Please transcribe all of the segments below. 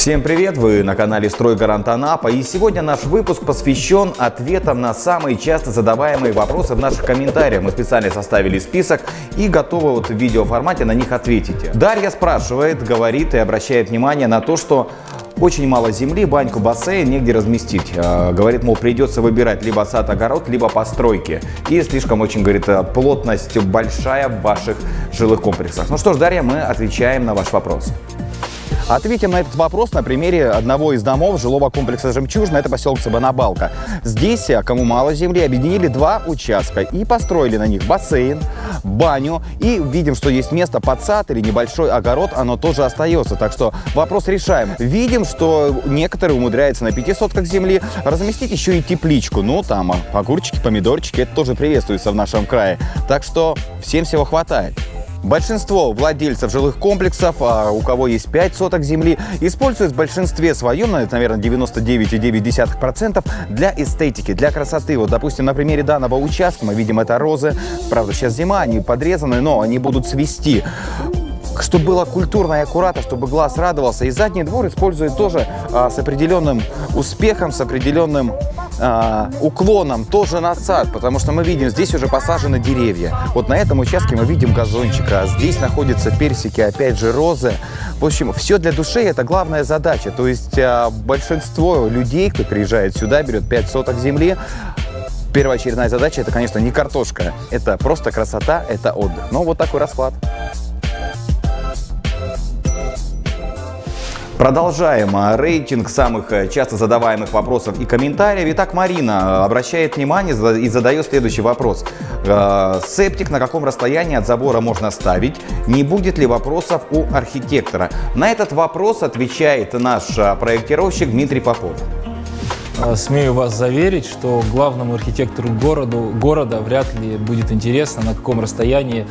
Всем привет! Вы на канале «Стройгарант Анапа», и сегодня наш выпуск посвящен ответам на самые часто задаваемые вопросы в наших комментариях. Мы специально составили список и готовы в видеоформате на них ответить. Дарья спрашивает, говорит и обращает внимание на то, что очень мало земли, баньку, бассейн негде разместить. Говорит, мол, придется выбирать либо сад-огород, либо постройки. И слишком очень, говорит, плотность большая в ваших жилых комплексах. Ну что ж, Дарья, мы отвечаем на ваш вопрос. Ответим на этот вопрос на примере одного из домов жилого комплекса «Жемчужина». Это поселок Цыбанабалка. Здесь, кому мало земли, объединили два участка и построили на них бассейн, баню. И видим, что есть место под сад или небольшой огород, оно тоже остается. Так что вопрос решаем. Видим, что некоторые умудряются на 5 сотках земли разместить еще и тепличку. Ну, там огурчики, помидорчики, это тоже приветствуется в нашем крае. Так что всем всего хватает. Большинство владельцев жилых комплексов, у кого есть 5 соток земли, используют в большинстве своем, это, наверное, 99,9%, для эстетики, для красоты. Вот, допустим, на примере данного участка мы видим, это розы. Правда, сейчас зима, они подрезаны, но они будут цвести. Чтобы было культурно и аккуратно, чтобы глаз радовался. И задний двор использует тоже с определенным успехом, с определенным уклоном тоже на сад, потому что мы видим, здесь уже посажены деревья. Вот на этом участке мы видим газончик, а здесь находятся персики, опять же розы. В общем, все для души — это главная задача. То есть большинство людей, кто приезжает сюда, берет 5 соток земли. Первоочередная задача — это, конечно, не картошка, это просто красота, это отдых. Ну, вот такой расклад. Продолжаем рейтинг самых часто задаваемых вопросов и комментариев. Итак, Марина обращает внимание и задает следующий вопрос. Септик на каком расстоянии от забора можно ставить? Не будет ли вопросов у архитектора? На этот вопрос отвечает наш проектировщик Дмитрий Попов. Смею вас заверить, что главному архитектору города вряд ли будет интересно, на каком расстоянии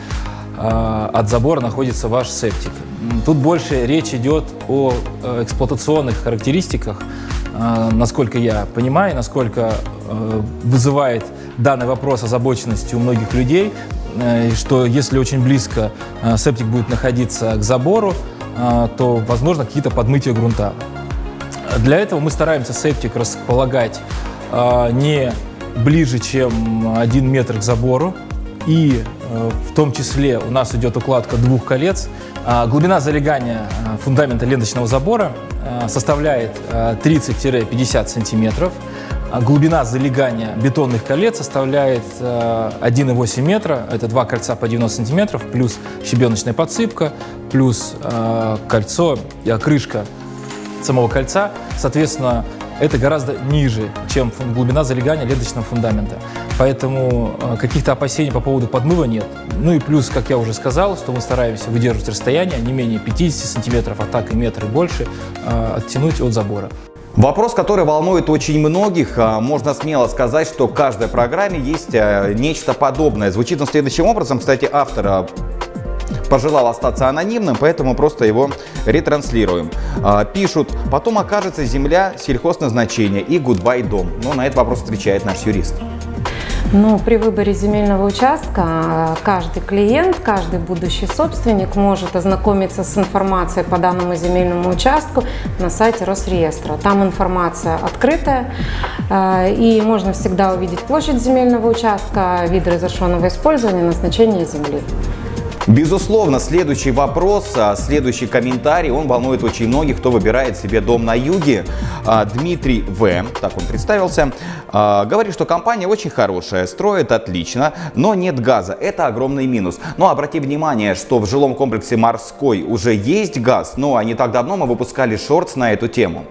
от забора находится ваш септик. Тут больше речь идет о эксплуатационных характеристиках, насколько я понимаю, насколько вызывает данный вопрос озабоченности у многих людей, что если очень близко септик будет находиться к забору, то возможно какие-то подмытия грунта. Для этого мы стараемся септик располагать не ближе, чем 1 метр к забору. И в том числе у нас идет укладка 2 колец. Глубина залегания фундамента ленточного забора составляет 30-50 сантиметров. Глубина залегания бетонных колец составляет 1,8 метра. Это 2 кольца по 90 сантиметров, плюс щебеночная подсыпка, плюс кольцо, крышка самого кольца. Соответственно, это гораздо ниже, чем глубина залегания ленточного фундамента. Поэтому каких-то опасений по поводу подмыва нет. Ну и плюс, как я уже сказал, что мы стараемся выдерживать расстояние не менее 50 сантиметров, а так и метр и больше, оттянуть от забора. Вопрос, который волнует очень многих. Можно смело сказать, что в каждой программе есть нечто подобное. Звучит он следующим образом. Кстати, автор пожелал остаться анонимным, поэтому просто его ретранслируем. Пишут: потом окажется земля сельхозназначения и гудбай дом. Но на этот вопрос отвечает наш юрист. Ну, при выборе земельного участка каждый клиент, каждый будущий собственник может ознакомиться с информацией по данному земельному участку на сайте Росреестра. Там информация открытая, и можно всегда увидеть площадь земельного участка, вид разрешенного использования, назначение земли. Безусловно, следующий вопрос, следующий комментарий, он волнует очень многих, кто выбирает себе дом на юге. Дмитрий В., так он представился, говорит, что компания очень хорошая, строит отлично, но нет газа. Это огромный минус. Но обрати внимание, что в жилом комплексе «Морской» уже есть газ, но не так давно мы выпускали шортс на эту тему.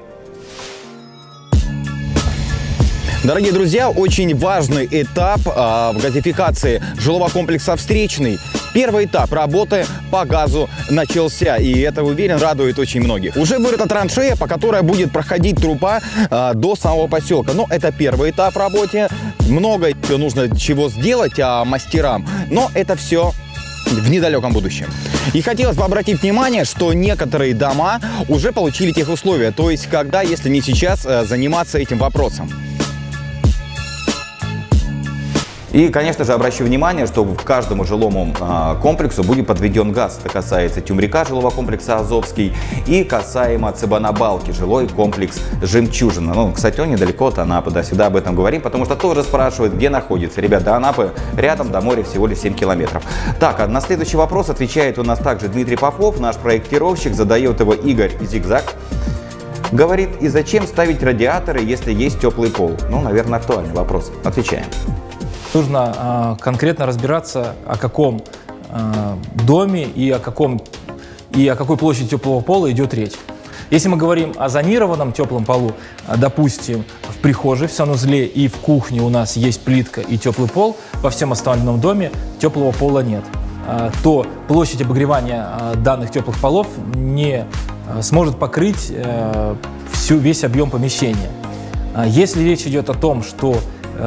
Дорогие друзья, очень важный этап в газификации жилого комплекса «Встречный». Первый этап работы по газу начался, и это, уверен, радует очень многих. Уже вырыта траншея, по которой будет проходить труба до самого поселка. Но это первый этап работы. Много еще нужно чего сделать мастерам, но это все в недалеком будущем. И хотелось бы обратить внимание, что некоторые дома уже получили тех условия, то есть когда, если не сейчас, заниматься этим вопросом. И, конечно же, обращу внимание, что к каждому жилому комплексу будет подведен газ. Это касается Тюмрика, жилого комплекса Азовский, и касаемо Цыбанабалки, жилой комплекс Жемчужина. Ну, кстати, он недалеко от Анапы, да, всегда об этом говорим, потому что тоже спрашивают, где находится. Ребят, до Анапы рядом, до моря всего лишь 7 километров. Так, а на следующий вопрос отвечает у нас также Дмитрий Попов, наш проектировщик, задает его Игорь Зигзаг. Говорит, и зачем ставить радиаторы, если есть теплый пол? Ну, наверное, актуальный вопрос. Отвечаем. Нужно конкретно разбираться, о каком доме и о какой площади теплого пола идет речь. Если мы говорим о зонированном теплом полу, допустим, в прихожей, в санузле и в кухне у нас есть плитка и теплый пол, во всем остальном доме теплого пола нет, то площадь обогревания данных теплых полов не сможет покрыть весь объем помещения. Если речь идет о том, что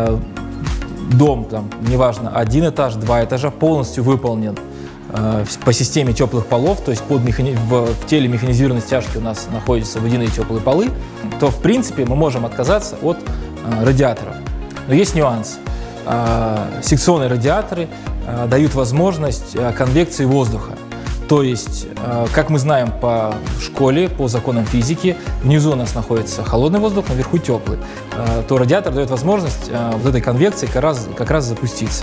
дом, там, неважно, 1 этаж, 2 этажа, полностью выполнен по системе теплых полов, то есть в теле механизированной стяжки у нас находятся водяные теплые полы, то, в принципе, мы можем отказаться от радиаторов. Но есть нюанс. Секционные радиаторы дают возможность конвекции воздуха. То есть, как мы знаем по школе, по законам физики, внизу у нас находится холодный воздух, наверху теплый. То радиатор дает возможность вот этой конвекции как раз запуститься.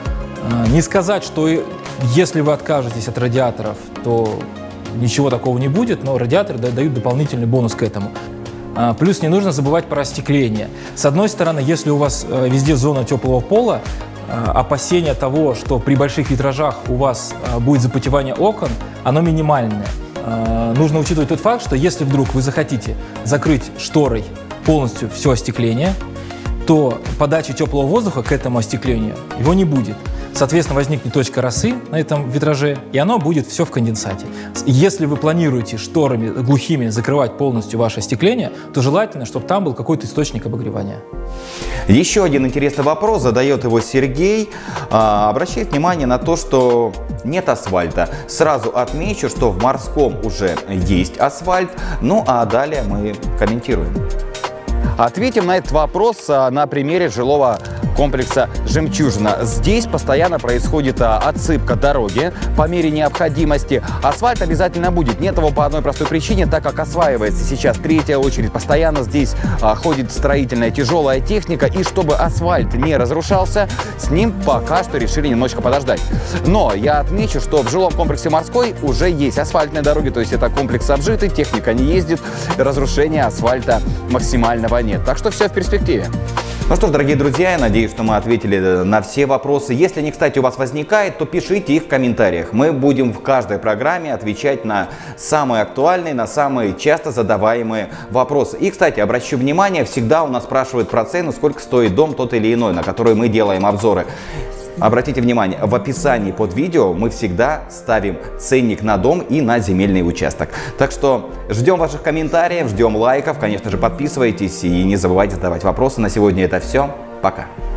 Не сказать, что если вы откажетесь от радиаторов, то ничего такого не будет, но радиаторы дают дополнительный бонус к этому. Плюс не нужно забывать про остекление. С одной стороны, если у вас везде зона теплого пола, опасение того, что при больших витражах у вас будет запотевание окон, оно минимальное. Нужно учитывать тот факт, что если вдруг вы захотите закрыть шторой полностью все остекление, то подачи теплого воздуха к этому остеклению его не будет. Соответственно, возникнет точка росы на этом витраже, и оно будет все в конденсате. Если вы планируете шторами глухими закрывать полностью ваше остекление, то желательно, чтобы там был какой-то источник обогревания. Еще один интересный вопрос, задает его Сергей. Обращает внимание на то, что нет асфальта. Сразу отмечу, что в Морском уже есть асфальт, ну а далее мы комментируем. Ответим на этот вопрос на примере жилого комплекса «Жемчужина». Здесь постоянно происходит отсыпка дороги по мере необходимости. Асфальт обязательно будет. Нет его по одной простой причине, так как осваивается сейчас 3-я очередь. Постоянно здесь ходит строительная тяжелая техника. И чтобы асфальт не разрушался, с ним пока что решили немножко подождать. Но я отмечу, что в жилом комплексе «Морской» уже есть асфальтные дороги. То есть это комплекс обжитый, техника не ездит, разрушения асфальта максимального нет. Так что все в перспективе. Ну что ж, дорогие друзья, я надеюсь, что мы ответили на все вопросы. Если они, кстати, у вас возникают, то пишите их в комментариях. Мы будем в каждой программе отвечать на самые актуальные, на самые часто задаваемые вопросы. И, кстати, обращу внимание, всегда у нас спрашивают про цену, сколько стоит дом тот или иной, на который мы делаем обзоры. Обратите внимание, в описании под видео мы всегда ставим ценник на дом и на земельный участок. Так что ждем ваших комментариев, ждем лайков, конечно же, подписывайтесь и не забывайте задавать вопросы. На сегодня это все. Пока.